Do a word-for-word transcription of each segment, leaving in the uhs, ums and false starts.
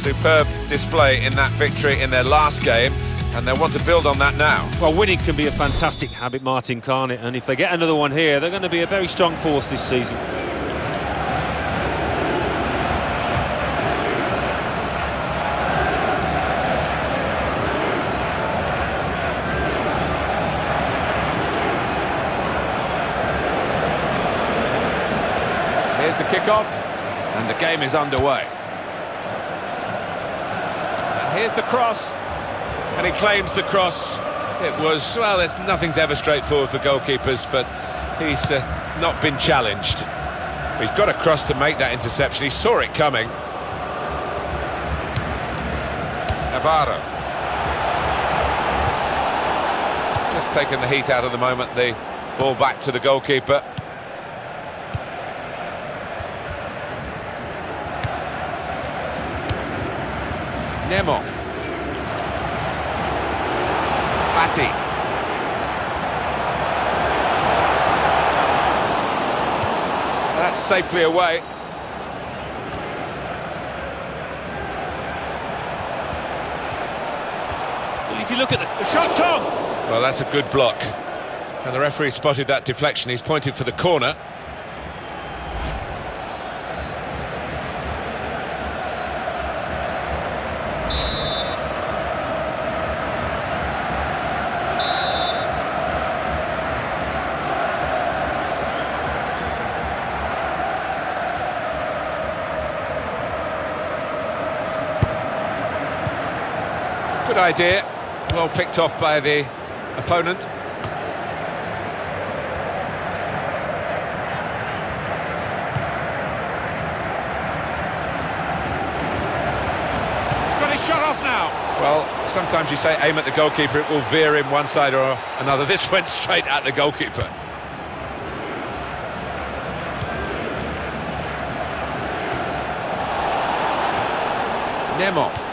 superb display in that victory in their last game, and they'll want to build on that now. Well, winning can be a fantastic habit, Martin, can't it? And if they get another one here, they're going to be a very strong force this season. Here's the kickoff, and the game is underway. And here's the cross, and he claims the cross. It was, well, there's nothing's ever straightforward for goalkeepers, but he's uh, not been challenged. He's got a cross to make that interception. He saw it coming. Navarro. Just taking the heat out of the moment, the ball back to the goalkeeper. Nemov. Batty. That's safely away. Well, if you look at the... The shot's on! Well, that's a good block. And the referee spotted that deflection. He's pointed for the corner. Good idea, well picked off by the opponent. He's got his shot off now. Well, sometimes you say aim at the goalkeeper, it will veer in one side or another. This went straight at the goalkeeper. Nemov.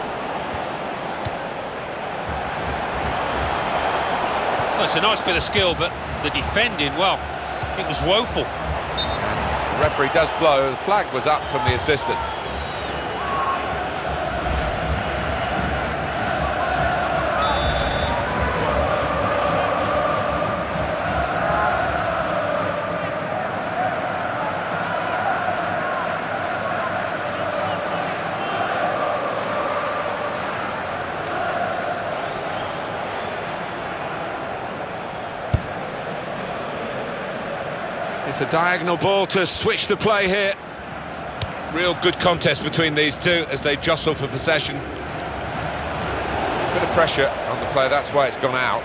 Well, it's a nice bit of skill, but the defending, well, it was woeful. And the referee does blow. The flag was up from the assistant. It's a diagonal ball to switch the play here. Real good contest between these two as they jostle for possession. Bit of pressure on the play, that's why it's gone out.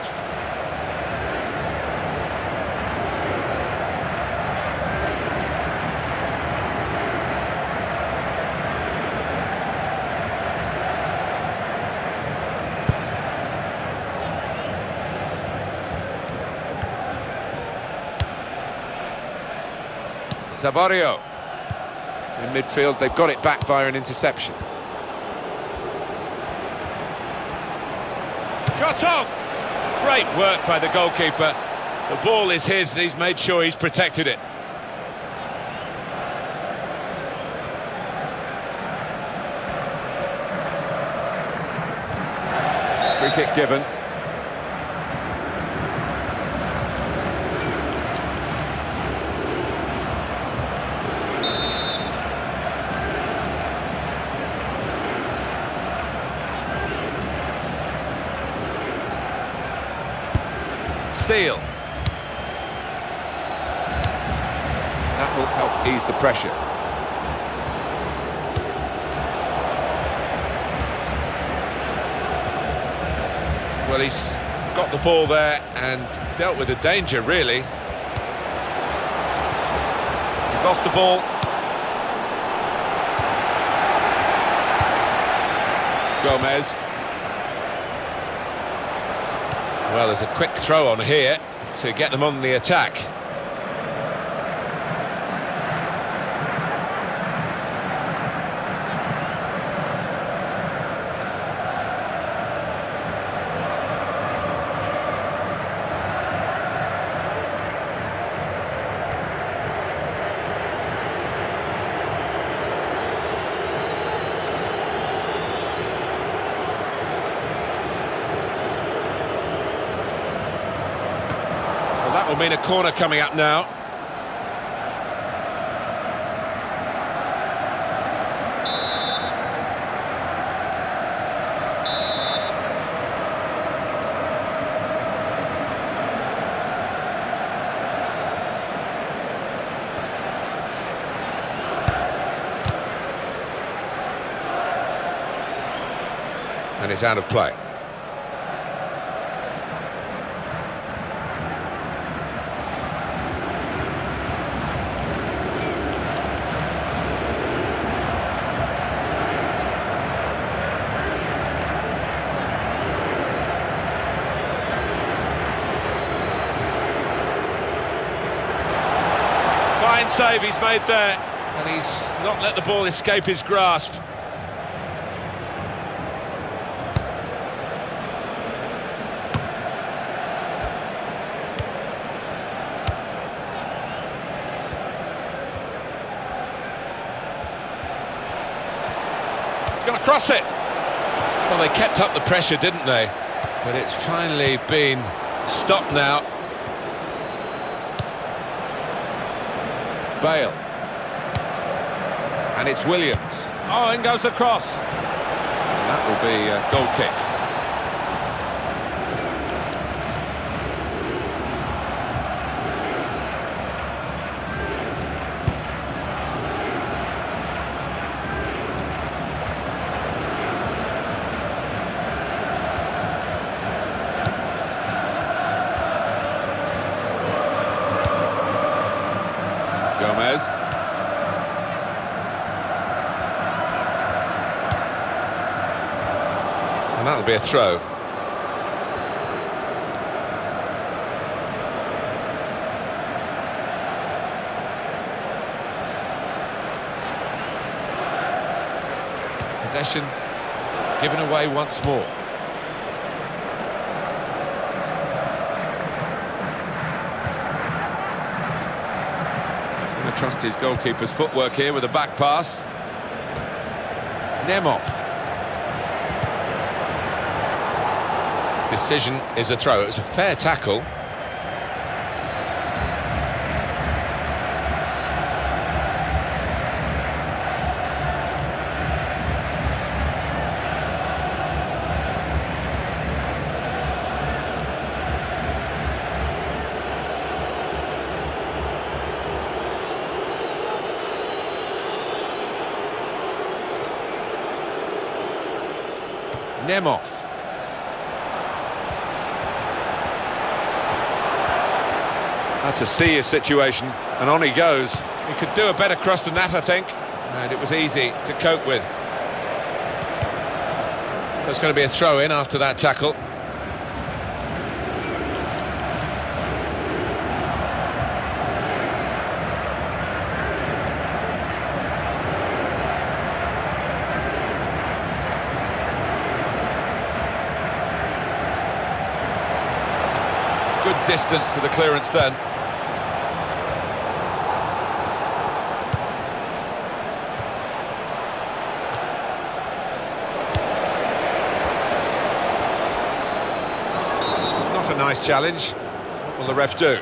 Savario in midfield, they've got it back via an interception. Shot on! Great work by the goalkeeper. The ball is his and he's made sure he's protected it. Free kick given. Steele. That will help ease the pressure. Well, he's got the ball there and dealt with the danger, really. He's lost the ball. Gomez. Well, there's a quick throw on here to get them on the attack. will mean a corner coming up now. And it's out of play. Fine save he's made there, and he's not let the ball escape his grasp. Going to cross it. Well, they kept up the pressure, didn't they? But it's finally been stopped now. Bale. And it's Williams. Oh, in goes the cross. And that will be a goal kick. Gomez. And that'll be a throw. Possession given away once more. Trust his goalkeeper's footwork here with a back pass. Nemov. Decision is a throw. It was a fair tackle. Nemov. That's a serious situation, and on he goes. He could do a better cross than that, I think, and it was easy to cope with. There's going to be a throw-in after that tackle. Good distance to the clearance then. Not a nice challenge. What will the ref do?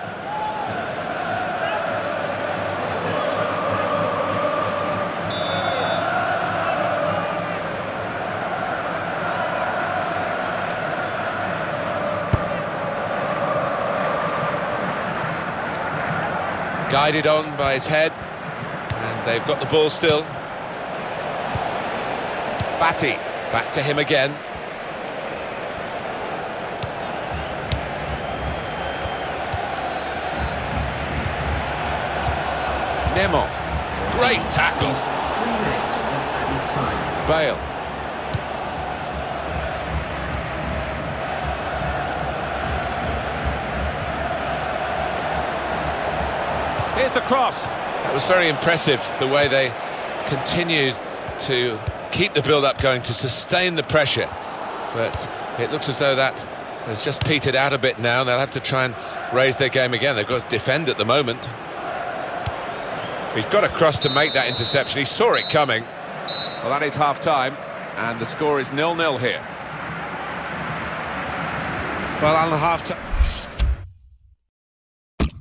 Guided on by his head, and they've got the ball still. Batty, back to him again. Nemov, great tackle. Bale. Here's the cross. That was very impressive, the way they continued to keep the build-up going, to sustain the pressure. But it looks as though that has just petered out a bit now. They'll have to try and raise their game again. They've got to defend at the moment. He's got a cross to make that interception. He saw it coming. Well, that is half-time, and the score is nil nil here. Well, on the half-time...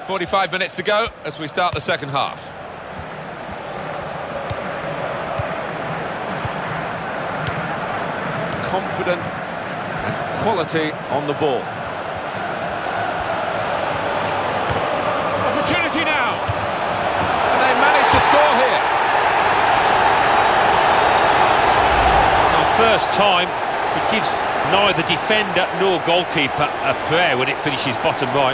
forty-five minutes to go as we start the second half. Confident and quality on the ball. Opportunity now! And they manage to score here. Now, first time, it gives neither defender nor goalkeeper a prayer when it finishes bottom right.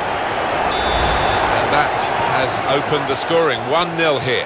And that has opened the scoring, one nil here.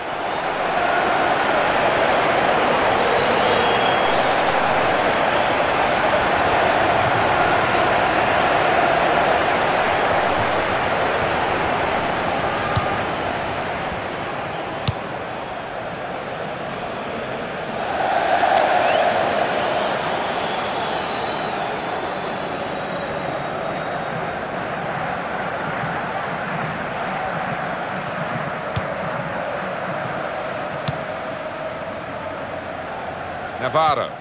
Navarro.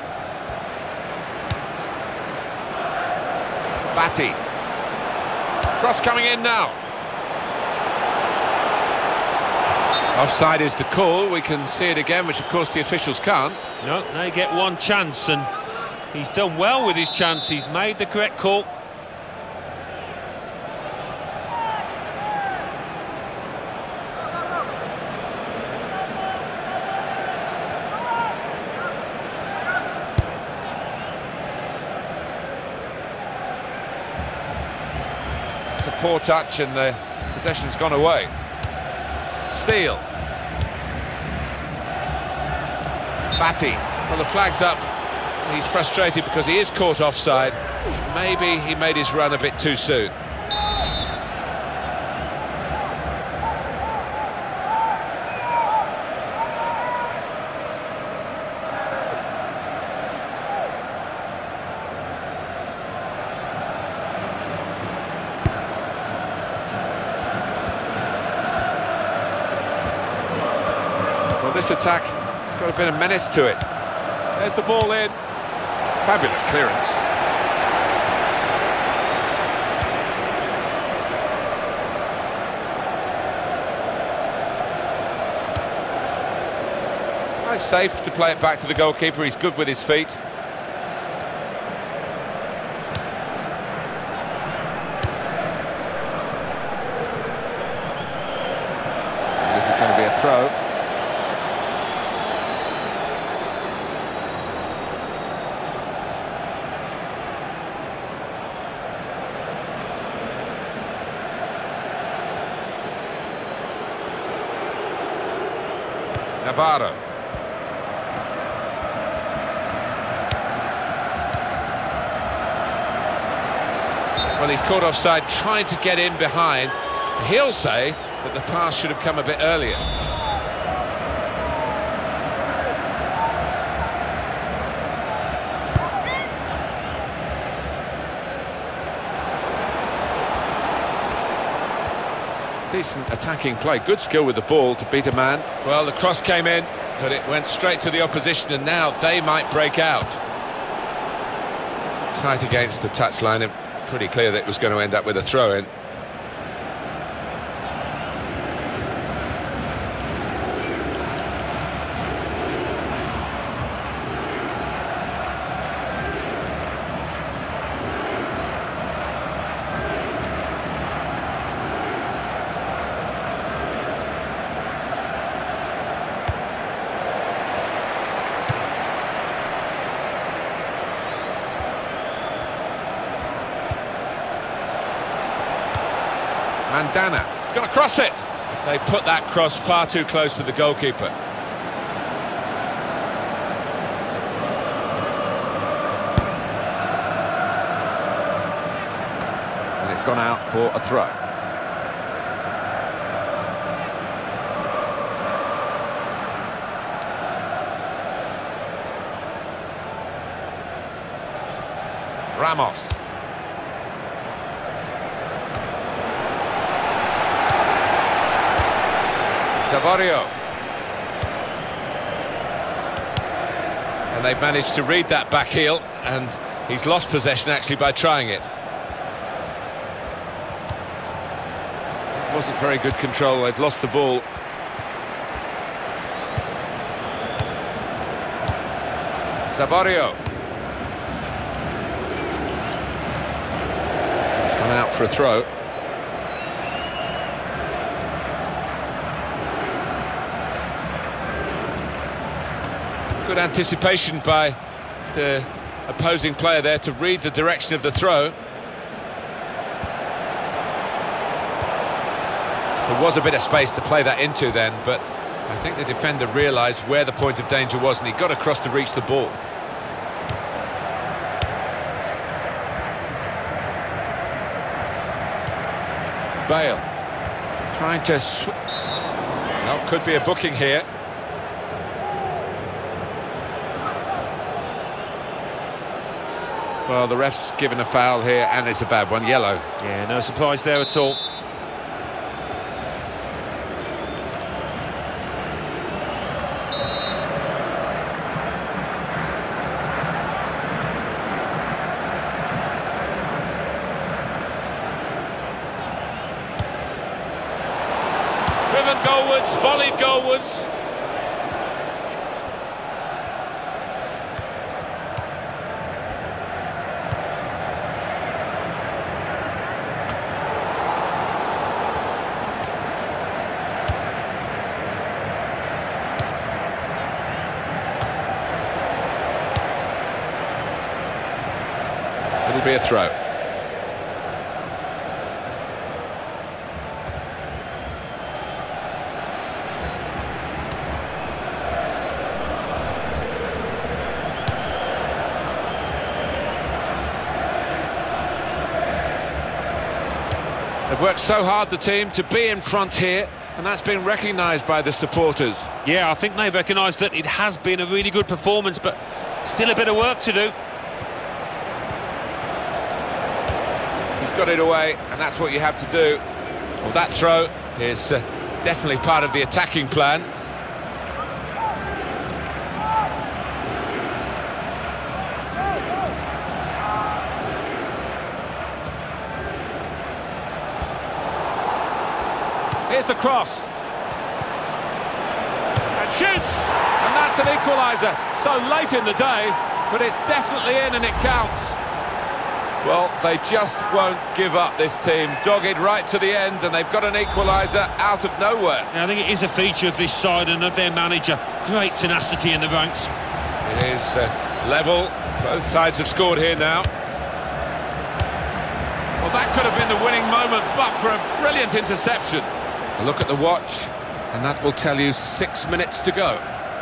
Batty. Cross coming in now. Offside is the call. We can see it again, which of course the officials can't. No, they get one chance, and he's done well with his chance. He's made the correct call. A poor touch and the possession's gone away. Steele. Batty. Well, the flag's up. He's frustrated because he is caught offside. Maybe he made his run a bit too soon. Well, this attack has got a bit of menace to it. There's the ball in. Fabulous clearance. Nice safe to play it back to the goalkeeper. He's good with his feet. This is going to be a throw. Navarro. Well, he's caught offside, trying to get in behind. He'll say that the pass should have come a bit earlier. Decent attacking play, good skill with the ball to beat a man. Well, the cross came in, but it went straight to the opposition, and now they might break out. Tight against the touchline, and pretty clear that it was going to end up with a throw-in. Mandana, got to cross it. They put that cross far too close to the goalkeeper. And it's gone out for a throw. Ramos. Savorio. And they've managed to read that back heel, and he's lost possession actually by trying it. wasn't very good control. They've lost the ball. Saborio. He's gone out for a throw. Good anticipation by the opposing player there to read the direction of the throw. There was a bit of space to play that into then, but I think the defender realised where the point of danger was and he got across to reach the ball. Bale trying to sw well, could be a booking here. Well, the ref's given a foul here and it's a bad one, yellow. Yeah, no surprise there at all. Driven goalwards, volleyed goalwards. It'll be a throw. They've worked so hard, the team, to be in front here, and that's been recognised by the supporters. Yeah, I think they recognise that it has been a really good performance, but still a bit of work to do. He's got it away, and that's what you have to do. Well, that throw is uh, definitely part of the attacking plan. Here's the cross. And shoots! And that's an equaliser. So late in the day, but it's definitely in and it counts. Well, they just won't give up, this team. Dogged right to the end, and they've got an equaliser out of nowhere. Yeah, I think it is a feature of this side and of their manager. Great tenacity in the ranks. It is uh, level. Both sides have scored here now. Well, that could have been the winning moment, but for a brilliant interception. A look at the watch, and that will tell you six minutes to go.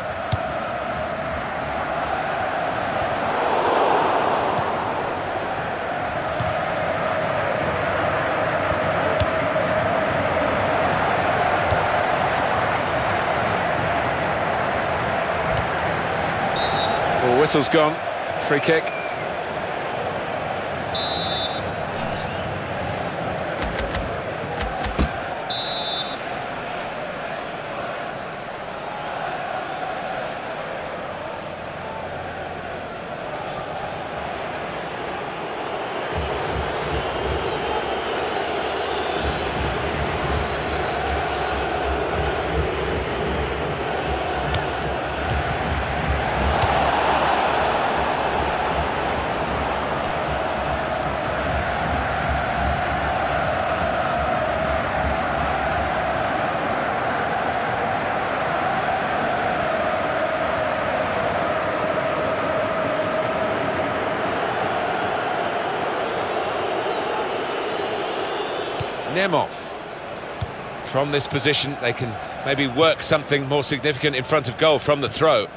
Well, whistle's gone. Free kick. Nemov. From this position, they can maybe work something more significant in front of goal from the throw.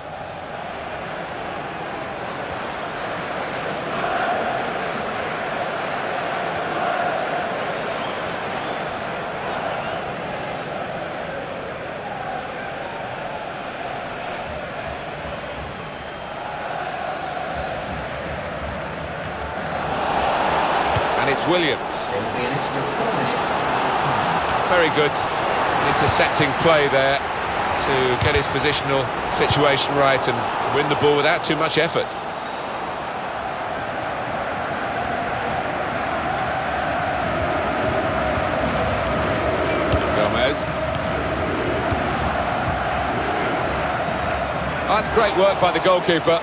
And it's Williams. Very good intercepting play there to get his positional situation right and win the ball without too much effort. That's great work by the goalkeeper.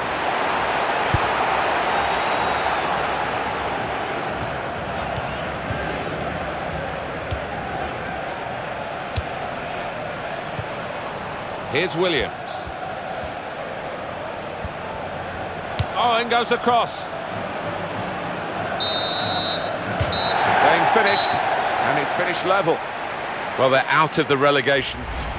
Here's Williams. Oh, in goes the cross. Game finished, and it's finished level. Well, they're out of the relegation